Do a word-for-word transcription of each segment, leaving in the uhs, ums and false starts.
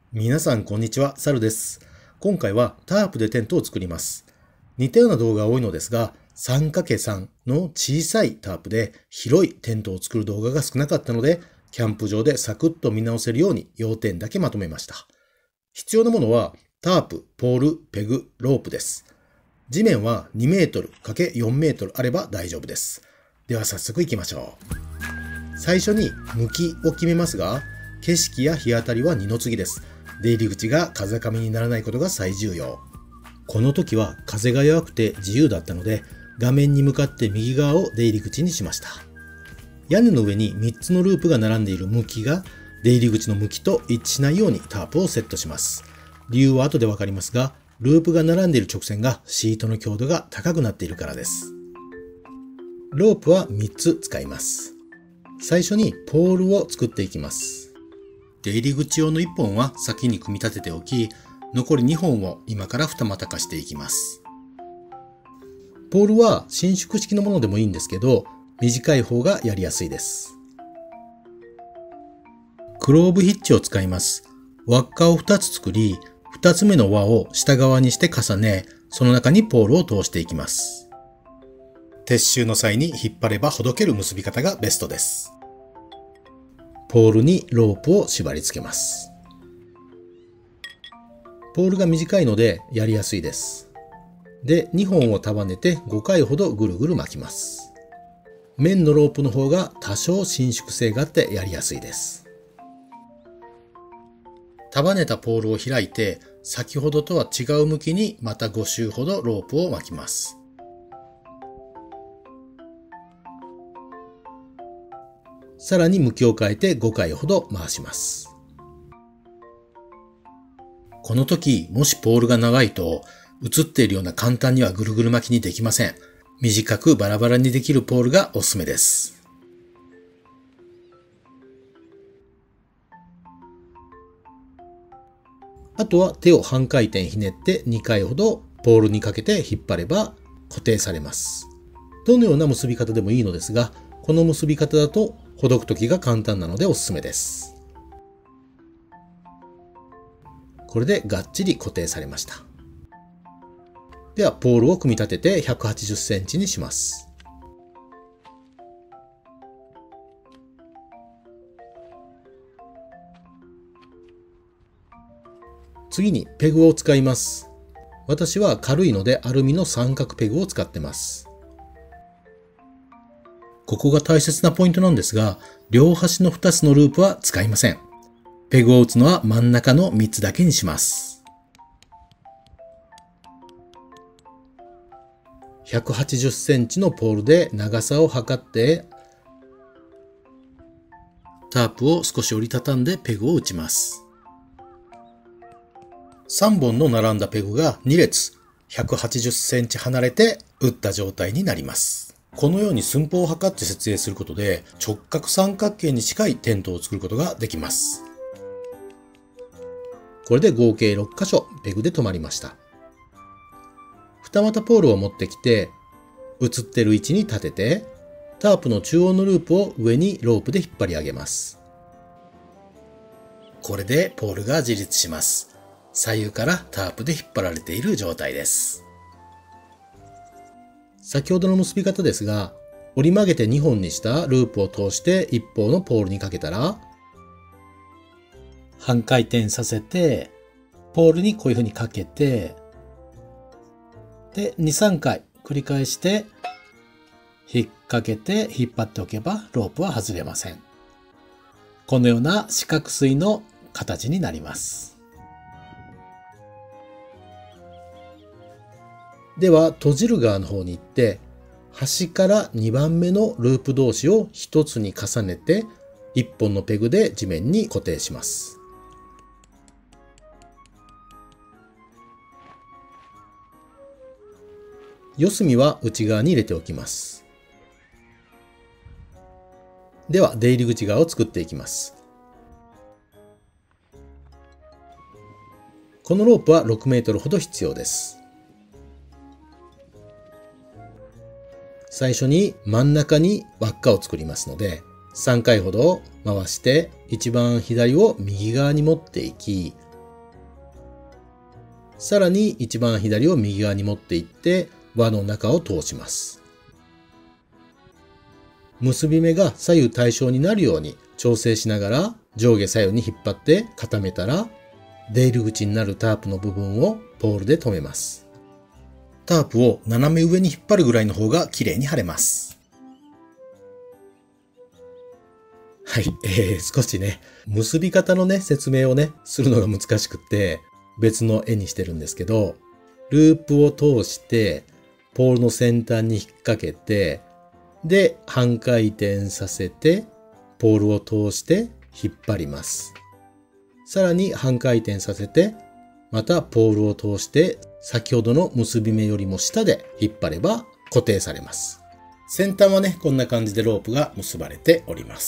皆さんこんにちは、サルです。今回はタープでテントを作ります。似たような動画が多いのですが、さんかけさん の小さいタープで広いテントを作る動画が少なかったので、キャンプ場でサクッと見直せるように要点だけまとめました。必要なものはタープ、ポール、ペグ、ロープです。地面はにメートル×よんメートルあれば大丈夫です。では早速行きましょう。最初に向きを決めますが、景色や日当たりは二の次です。出入り口が風上にならないことが最重要。この時は風が弱くて自由だったので、画面に向かって右側を出入り口にしました。屋根の上にみっつのループが並んでいる向きが出入り口の向きと一致しないようにタープをセットします。理由は後でわかりますが、ループが並んでいる直線がシートの強度が高くなっているからです。ロープはみっつ使います。最初にポールを作っていきます。出入り口用のいっぽんは先に組み立てておき、残りにほんを今から二股化していきます。ポールは伸縮式のものでもいいんですけど、短い方がやりやすいです。クローブヒッチを使います。輪っかをふたつ作り、ふたつめの輪を下側にして重ね、その中にポールを通していきます。撤収の際に引っ張ればほどける結び方がベストです。ポールにロープを縛り付けます。ポールが短いのでやりやすいです。で、にほんを束ねてごかいほどぐるぐる巻きます。面のロープの方が多少伸縮性があってやりやすいです。束ねたポールを開いて、先ほどとは違う向きにまたごしゅうほどロープを巻きます。さらに向きを変えてごかいほど回します。この時、もしポールが長いと、映っているような簡単にはぐるぐる巻きにできません。短くバラバラにできるポールがおすすめです。あとは手を半回転ひねってにかいほどポールにかけて引っ張れば固定されます。どのような結び方でもいいのですが、この結び方だとほどく時が簡単なのでおすすめです。これでがっちり固定されました。ではポールを組み立ててひゃくはちじゅっセンチにします。次にペグを使います。私は軽いのでアルミの三角ペグを使ってます。ここが大切なポイントなんですが、両端のふたつのループは使いません。ペグを打つのは真ん中のみっつだけにします。ひゃくはちじゅっセンチのポールで長さを測って、タープを少し折りたたんでペグを打ちます。さんぼんの並んだペグがにれつ、ひゃくはちじゅっセンチ離れて打った状態になります。このように寸法を測って設営することで直角三角形に近いテントを作ることができます。これで合計ろっかしょペグで止まりました。二股ポールを持ってきて、映っている位置に立てて、タープの中央のループを上にロープで引っ張り上げます。これでポールが自立します。左右からタープで引っ張られている状態です。先ほどの結び方ですが、折り曲げてにほんにしたループを通して一方のポールにかけたら、半回転させて、ポールにこういう風にかけて、で、に、さんかい繰り返して、引っ掛けて引っ張っておけばロープは外れません。このような四角錐の形になります。では、閉じる側の方に行って、端からにばんめのループ同士をひとつに重ねて、いっぽんのペグで地面に固定します。四隅は内側に入れておきます。では、出入り口側を作っていきます。このロープはろくメートルほど必要です。最初に真ん中に輪っかを作りますので、さんかいほど回して一番左を右側に持っていき、 さらに一番左を右側に持っていって輪の中を通します。結び目が左右対称になるように調整しながら上下左右に引っ張って固めたら、出入り口になるタープの部分をポールで留めます。タープを斜め上に引っ張るぐらいの方が綺麗に貼れます。はい、えー、少しね、結び方のね、説明をね、するのが難しくって別の絵にしてるんですけど、ループを通してポールの先端に引っ掛けて、で、半回転させて、ポールを通して引っ張ります。さらに半回転させて、またポールを通して、先ほどの結び目よりも下で引っ張れば固定されます。先端はね、こんな感じでロープが結ばれております。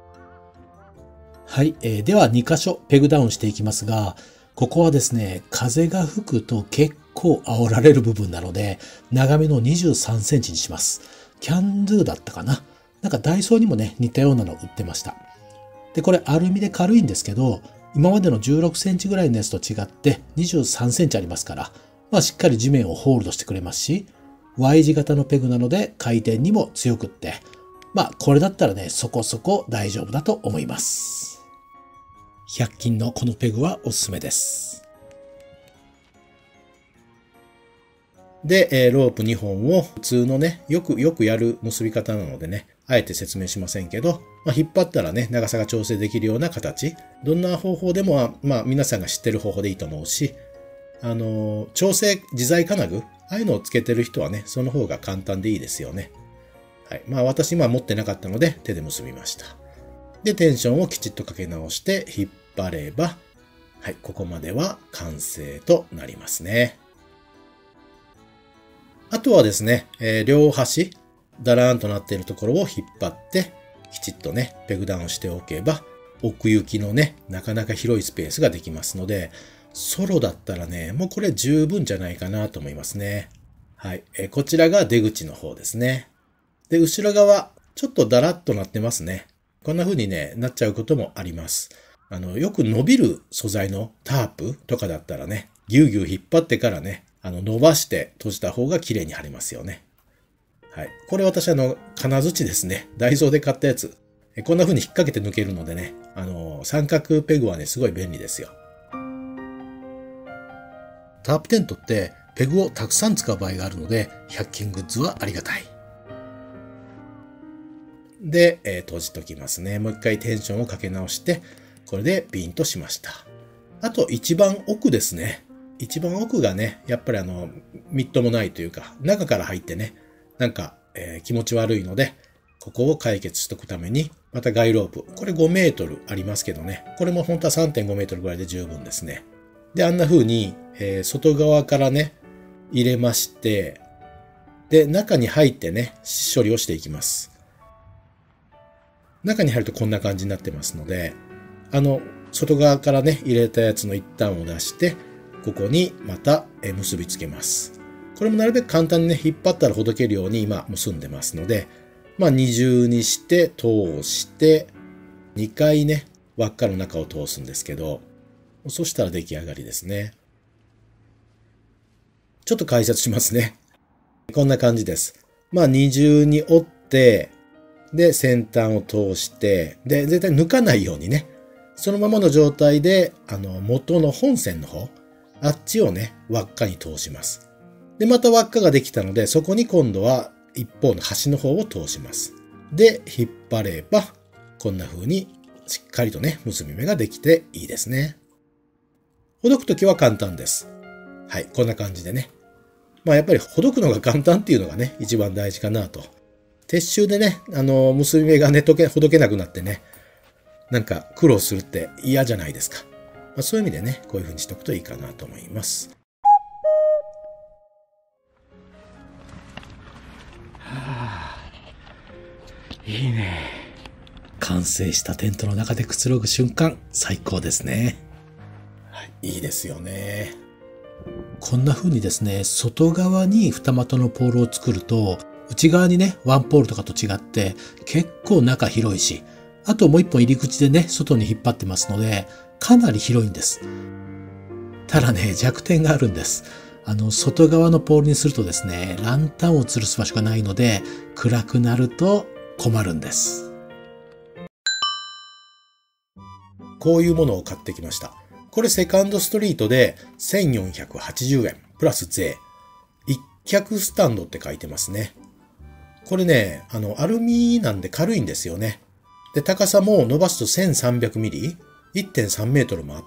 はい、えー、ではに箇所ペグダウンしていきますが、ここはですね、風が吹くと結構煽られる部分なので、長めのにじゅうさんセンチにします。キャンドゥだったかな。なんかダイソーにもね、似たようなの売ってました。で、これアルミで軽いんですけど、今までのじゅうろくセンチぐらいのやつと違ってにじゅうさんセンチありますから、まあしっかり地面をホールドしてくれますし、Y 字型のペグなので回転にも強くって、まあこれだったらね、そこそこ大丈夫だと思います。ひゃく均のこのペグはおすすめです。で、えー、ロープにほんを普通のね、よくよくやる結び方なのでね、あえて説明しませんけど、まあ、引っ張ったらね、長さが調整できるような形。どんな方法でも、まあ皆さんが知ってる方法でいいと思うし、あのー、調整自在金具、ああいうのをつけてる人はね、その方が簡単でいいですよね。はい。まあ私今持ってなかったので手で結びました。で、テンションをきちっとかけ直して引っ張れば、はい、ここまでは完成となりますね。あとはですね、えー、両端、だらーんとなっているところを引っ張って、きちっとね、ペグダウンしておけば、奥行きのね、なかなか広いスペースができますので、ソロだったらね、もうこれ十分じゃないかなと思いますね。はい。えー、こちらが出口の方ですね。で、後ろ側、ちょっとだらっとなってますね。こんな風にね、なっちゃうこともあります。あの、よく伸びる素材のタープとかだったらね、ぎゅうぎゅう引っ張ってからね、あの、伸ばして閉じた方が綺麗に貼れますよね。はい。これ私あの、金槌ですね。ダイソーで買ったやつ。こんな風に引っ掛けて抜けるのでね、あの、三角ペグはね、すごい便利ですよ。タープテントってペグをたくさん使う場合があるので、ひゃく均グッズはありがたい。で、えー、閉じときますね。もう一回テンションをかけ直して、これでピンとしました。あと一番奥ですね。一番奥がね、やっぱりあの、みっともないというか、中から入ってね、なんか、えー、気持ち悪いので、ここを解決しとくために、またガイロープ。これごメートルありますけどね。これも本当は さんてんごメートルぐらいで十分ですね。で、あんな風に、えー、外側からね、入れまして、で、中に入ってね、処理をしていきます。中に入るとこんな感じになってますので、あの、外側からね、入れたやつの一端を出して、ここにまた結びつけます。これもなるべく簡単にね、引っ張ったらほどけるように今結んでますので、まあ二重にして通して、にかいね、輪っかの中を通すんですけど、そしたら出来上がりですね。ちょっと解説しますね。こんな感じです。まあ二重に折って、で、先端を通して、で、絶対抜かないようにね、そのままの状態で、あの、元の本線の方、あっちをね、輪っかに通します。で、また輪っかができたので、そこに今度は一方の端の方を通します。で、引っ張れば、こんな風にしっかりとね、結び目ができていいですね。ほどくときは簡単です。はい、こんな感じでね。まあやっぱりほどくのが簡単っていうのがね、一番大事かなと。鉄舟でね、あの、結び目がね、とけ、ほどけなくなってね、なんか苦労するって嫌じゃないですか。まあ、そういう意味でね、こういう風にしておくといいかなと思います。はあ、いいね。完成したテントの中でくつろぐ瞬間、最高ですね。はい、いいですよね。こんな風にですね、外側に二股のポールを作ると、内側にね、ワンポールとかと違って結構中広いし、あともう一本入り口でね、外に引っ張ってますので、かなり広いんです。 ただね、弱点があるんです。あの、外側のポールにするとですね、ランタンを吊るす場所がないので、暗くなると困るんです。こういうものを買ってきました。これセカンドストリートでせんよんひゃくはちじゅうえんプラス税。一脚スタンドって書いてますね。これね、あの、アルミなんで軽いんですよね。で、高さも伸ばすとせんさんびゃくミリ、いってんさんメートルもあって、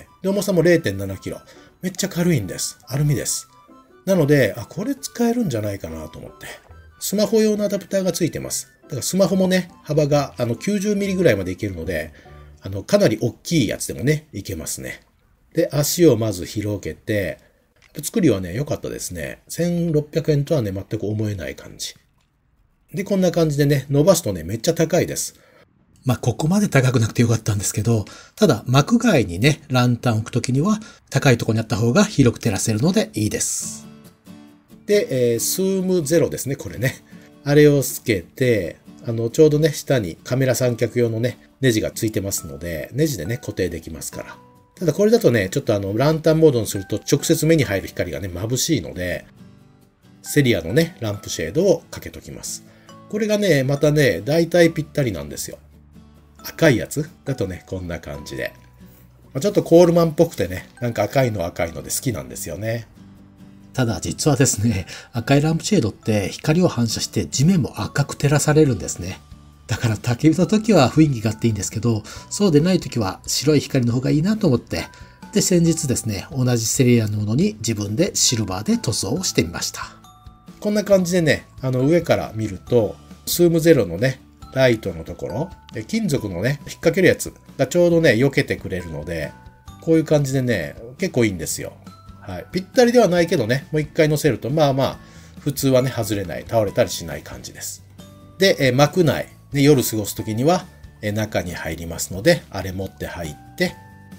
で、重さも れいてんななキロ。めっちゃ軽いんです。アルミです。なので、あ、これ使えるんじゃないかなと思って。スマホ用のアダプターがついてます。だからスマホもね、幅があのきゅうじゅうミリぐらいまでいけるので、あの、かなり大きいやつでもね、いけますね。で、足をまず広げて、作りはね、良かったですね。せんろっぴゃくえんとはね、全く思えない感じ。で、こんな感じでね、伸ばすとね、めっちゃ高いです。まあ、ここまで高くなくてよかったんですけど、ただ、幕外にね、ランタンを置くときには、高いところにあった方が広く照らせるのでいいです。で、えー、スームゼロですね、これね。あれをつけて、あの、ちょうどね、下にカメラ三脚用のね、ネジがついてますので、ネジでね、固定できますから。ただこれだとね、ちょっとあの、ランタンモードにすると直接目に入る光がね、眩しいので、セリアのね、ランプシェードをかけときます。これがね、またね、大体ぴったりなんですよ。赤いやつだとね、こんな感じで。ちょっとコールマンっぽくてね、なんか赤いの赤いので好きなんですよね。ただ実はですね、赤いランプシェードって光を反射して地面も赤く照らされるんですね。だから焚き火の時は雰囲気があっていいんですけど、そうでない時は白い光の方がいいなと思って、で、先日ですね、同じセリアのものに自分でシルバーで塗装をしてみました。こんな感じでね、あの上から見ると、スームゼロのね、ライトのところ、金属のね、引っ掛けるやつがちょうどね、避けてくれるので、こういう感じでね、結構いいんですよ。はい。ぴったりではないけどね、もう一回乗せると、まあまあ、普通はね、外れない、倒れたりしない感じです。で、え幕内、ね、夜過ごすときには、え中に入りますので、あれ持って入って、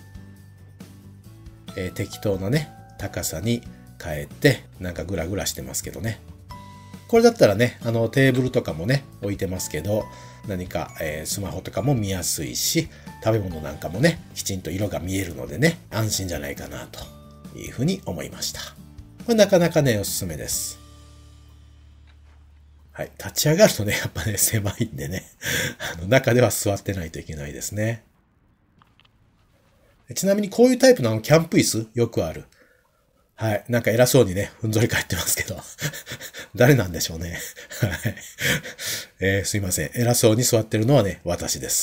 えー、適当なね、高さに変えて、なんかグラグラしてますけどね。これだったらね、あのテーブルとかもね、置いてますけど、何か、えー、スマホとかも見やすいし、食べ物なんかもね、きちんと色が見えるのでね、安心じゃないかなというふうに思いました。これなかなかね、おすすめです。はい。立ち上がるとね、やっぱね、狭いんでね、あの中では座ってないといけないですね。ちなみにこういうタイプのキャンプ椅子よくある。はい。なんか偉そうにね、ふんぞり返ってますけど。誰なんでしょうね。はい。えー、すいません。偉そうに座ってるのはね、私です。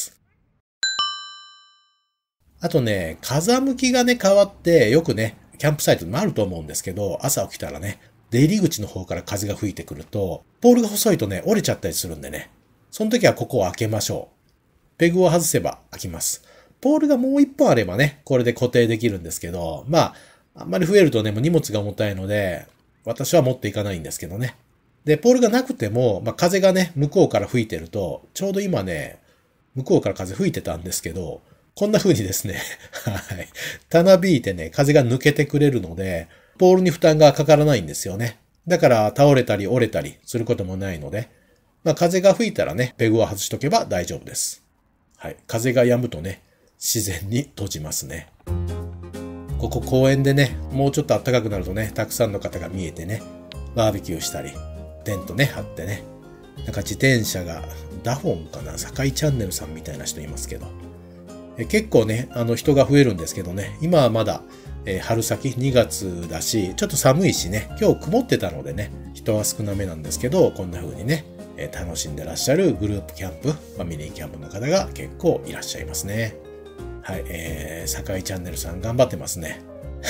あとね、風向きがね、変わって、よくね、キャンプサイトでもあると思うんですけど、朝起きたらね、出入り口の方から風が吹いてくると、ポールが細いとね、折れちゃったりするんでね。その時はここを開けましょう。ペグを外せば開きます。ポールがもう一本あればね、これで固定できるんですけど、まあ、あんまり増えるとね、もう荷物が重たいので、私は持っていかないんですけどね。で、ポールがなくても、まあ、風がね、向こうから吹いてると、ちょうど今ね、向こうから風吹いてたんですけど、こんな風にですね、はい。たなびいてね、風が抜けてくれるので、ポールに負担がかからないんですよね。だから倒れたり折れたりすることもないので、まあ、風が吹いたらね、ペグを外しとけば大丈夫です。はい。風が止むとね、自然に閉じますね。ここ公園でね、もうちょっと暖かくなるとね、たくさんの方が見えてね、バーベキューしたり、テントね、張ってね、なんか自転車が、ダフォンかな、坂井チャンネルさんみたいな人いますけど、え結構ね、あの人が増えるんですけどね、今はまだ、えー、春先にがつだし、ちょっと寒いしね、今日曇ってたのでね、人は少なめなんですけど、こんな風にね、えー、楽しんでらっしゃるグループキャンプ、ファミリーキャンプの方が結構いらっしゃいますね。はい、えー、坂井チャンネルさん頑張ってますね。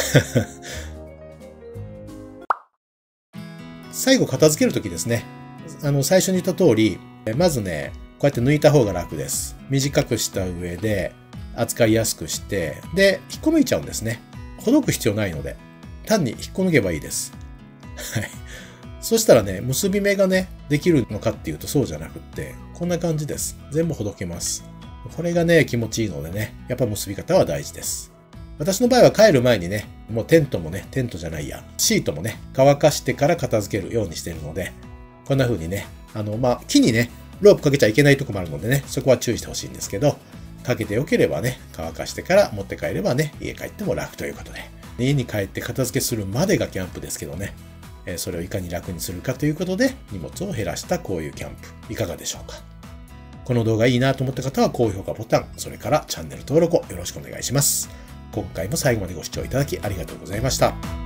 最後片付けるときですね。あの、最初に言った通り、まずね、こうやって抜いた方が楽です。短くした上で、扱いやすくして、で、引っこ抜いちゃうんですね。ほどく必要ないので、単に引っこ抜けばいいです。はい。そしたらね、結び目がね、できるのかっていうとそうじゃなくって、こんな感じです。全部ほどけます。これがね、気持ちいいのでね、やっぱ結び方は大事です。私の場合は帰る前にね、もうテントもね、テントじゃないや、シートもね、乾かしてから片付けるようにしているので、こんな風にね、あの、まあ、木にね、ロープかけちゃいけないとこもあるのでね、そこは注意してほしいんですけど、かけてよければね、乾かしてから持って帰ればね、家帰っても楽ということで、 家に帰って片付けするまでがキャンプですけどね。それをいかに楽にするかということで荷物を減らしたこういうキャンプいかがでしょうか。この動画いいなと思った方は高評価ボタン、それからチャンネル登録をよろしくお願いします。今回も最後までご視聴いただきありがとうございました。